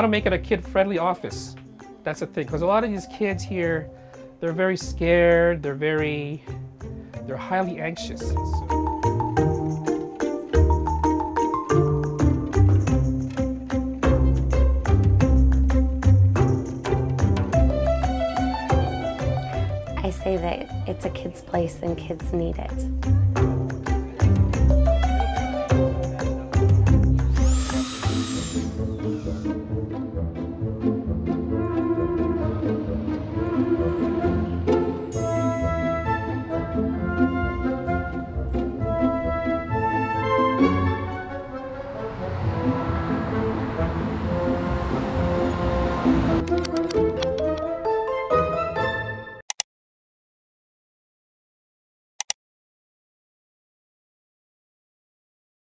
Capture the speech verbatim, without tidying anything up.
want to make it a kid-friendly office. That's the thing, because a lot of these kids here, they're very scared, they're very, they're highly anxious. I say that it's a kid's place and kids need it.